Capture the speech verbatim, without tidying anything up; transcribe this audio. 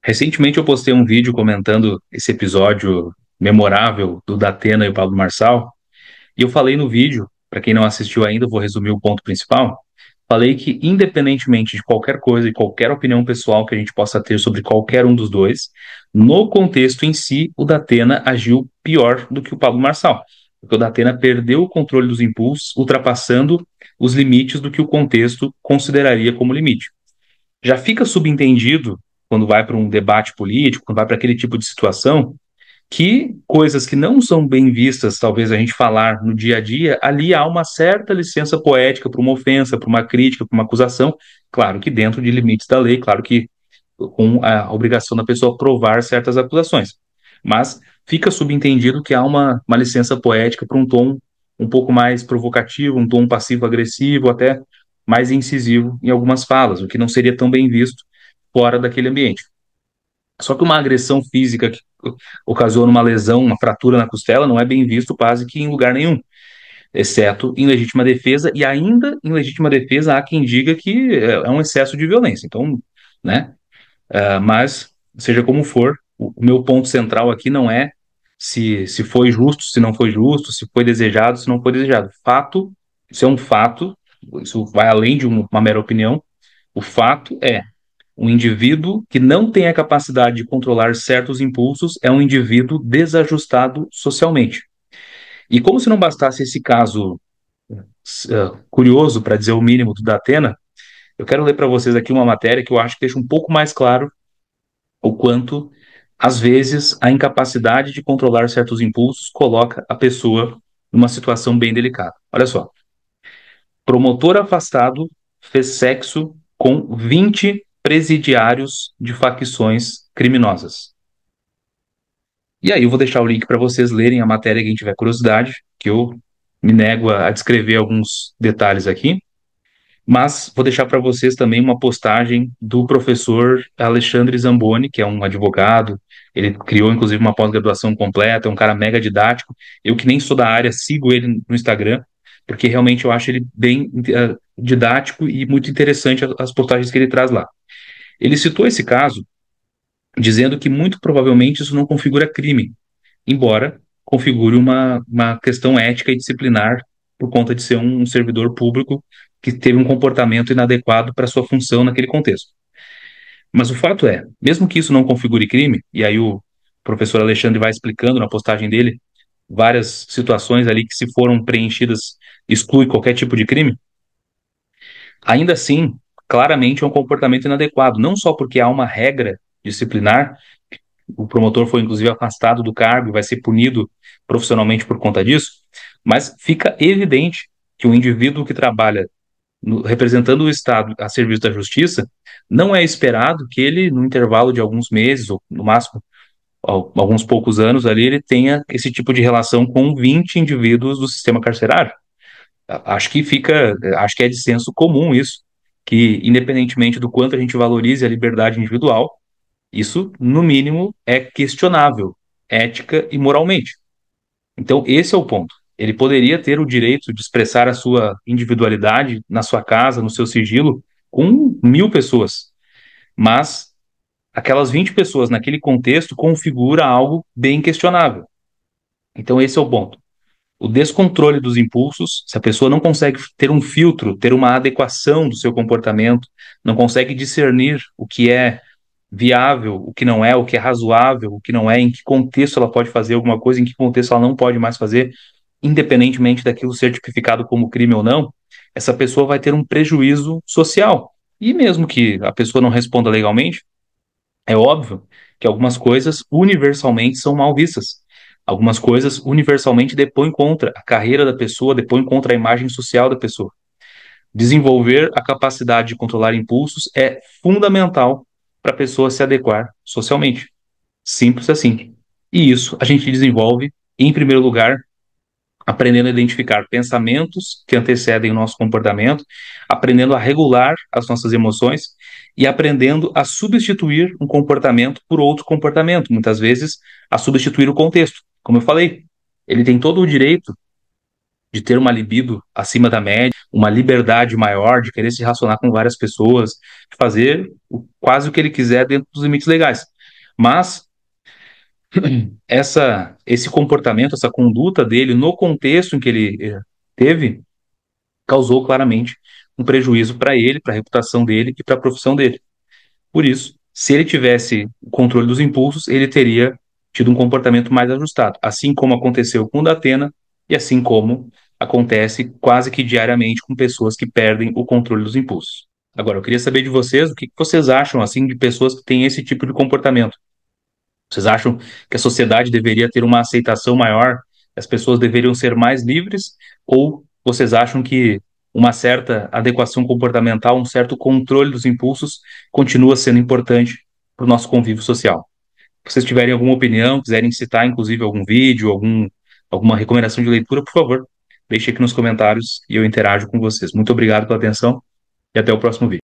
Recentemente eu postei um vídeo comentando esse episódio memorável do Datena e o Pablo Marçal, e eu falei no vídeo, para quem não assistiu ainda, eu vou resumir o ponto principal. Falei que, independentemente de qualquer coisa e qualquer opinião pessoal que a gente possa ter sobre qualquer um dos dois, no contexto em si, o Datena agiu pior do que o Pablo Marçal, porque o Datena perdeu o controle dos impulsos, ultrapassando os limites do que o contexto consideraria como limite. Já fica subentendido, quando vai para um debate político, quando vai para aquele tipo de situação, que coisas que não são bem vistas, talvez a gente falar no dia a dia, ali há uma certa licença poética para uma ofensa, para uma crítica, para uma acusação, claro que dentro de limites da lei, claro que com a obrigação da pessoa provar certas acusações. Mas fica subentendido que há uma, uma licença poética para um tom um pouco mais provocativo, um tom passivo-agressivo, até mais incisivo em algumas falas, o que não seria tão bem visto fora daquele ambiente. Só que uma agressão física que ocasiona uma lesão, uma fratura na costela, não é bem visto quase que em lugar nenhum, exceto em legítima defesa, e ainda em legítima defesa há quem diga que é é um excesso de violência. Então, né? Ah, mas, seja como for, o, o meu ponto central aqui não é se, se foi justo, se não foi justo, se foi desejado, se não foi desejado. Fato, isso é um fato, isso vai além de um- uma mera opinião. O fato é um indivíduo que não tem a capacidade de controlar certos impulsos é um indivíduo desajustado socialmente. E como se não bastasse esse caso uh, curioso, para dizer o mínimo, do Datena, eu quero ler para vocês aqui uma matéria que eu acho que deixa um pouco mais claro o quanto, às vezes, a incapacidade de controlar certos impulsos coloca a pessoa numa situação bem delicada. Olha só. Promotor afastado fez sexo com vinte presidiários de facções criminosas. E aí eu vou deixar o link para vocês lerem a matéria quem tiver curiosidade, que eu me nego a descrever alguns detalhes aqui, mas vou deixar para vocês também uma postagem do professor Alexandre Zamboni, que é um advogado, ele criou inclusive uma pós-graduação completa, é um cara mega didático. Eu que nem sou da área, sigo ele no Instagram, porque realmente eu acho ele bem uh, didático e muito interessante as postagens que ele traz lá. Ele citou esse caso dizendo que muito provavelmente isso não configura crime, embora configure uma, uma questão ética e disciplinar por conta de ser um, um servidor público que teve um comportamento inadequado para sua função naquele contexto. Mas o fato é, mesmo que isso não configure crime, e aí o professor Alexandre vai explicando na postagem dele várias situações ali que, se foram preenchidas, exclui qualquer tipo de crime, ainda assim, claramente é um comportamento inadequado, não só porque há uma regra disciplinar, o promotor foi inclusive afastado do cargo e vai ser punido profissionalmente por conta disso, mas fica evidente que o indivíduo que trabalha no, representando o Estado a serviço da justiça, não é esperado que ele, no intervalo de alguns meses, ou no máximo alguns poucos anos ali, ele tenha esse tipo de relação com vinte indivíduos do sistema carcerário. Acho que fica, acho que é de senso comum isso, que independentemente do quanto a gente valorize a liberdade individual, isso, no mínimo, é questionável, ética e moralmente. Então, esse é o ponto. Ele poderia ter o direito de expressar a sua individualidade na sua casa, no seu sigilo, com mil pessoas. Mas aquelas vinte pessoas naquele contexto configura algo bem questionável. Então, esse é o ponto. O descontrole dos impulsos, se a pessoa não consegue ter um filtro, ter uma adequação do seu comportamento, não consegue discernir o que é viável, o que não é, o que é razoável, o que não é, em que contexto ela pode fazer alguma coisa, em que contexto ela não pode mais fazer, independentemente daquilo ser tipificado como crime ou não, essa pessoa vai ter um prejuízo social. E mesmo que a pessoa não responda legalmente, é óbvio que algumas coisas universalmente são mal vistas. Algumas coisas universalmente depõem contra a carreira da pessoa, depõem contra a imagem social da pessoa. Desenvolver a capacidade de controlar impulsos é fundamental para a pessoa se adequar socialmente. Simples assim. E isso a gente desenvolve, em primeiro lugar, aprendendo a identificar pensamentos que antecedem o nosso comportamento, aprendendo a regular as nossas emoções e aprendendo a substituir um comportamento por outro comportamento, muitas vezes a substituir o contexto. Como eu falei, ele tem todo o direito de ter uma libido acima da média, uma liberdade maior, de querer se relacionar com várias pessoas, de fazer o- quase o que ele quiser dentro dos limites legais. Mas essa, esse comportamento, essa conduta dele, no contexto em que ele eh, teve, causou claramente um prejuízo para ele, para a reputação dele e para a profissão dele. Por isso, se ele tivesse o controle dos impulsos, ele teria tido um comportamento mais ajustado, assim como aconteceu com o Datena e assim como acontece quase que diariamente com pessoas que perdem o controle dos impulsos. Agora, eu queria saber de vocês o que vocês acham assim de pessoas que têm esse tipo de comportamento. Vocês acham que a sociedade deveria ter uma aceitação maior, as pessoas deveriam ser mais livres, ou vocês acham que uma certa adequação comportamental, um certo controle dos impulsos continua sendo importante para o nosso convívio social? Se vocês tiverem alguma opinião, quiserem citar inclusive algum vídeo, algum, alguma recomendação de leitura, por favor, deixe aqui nos comentários e eu interajo com vocês. Muito obrigado pela atenção e até o próximo vídeo.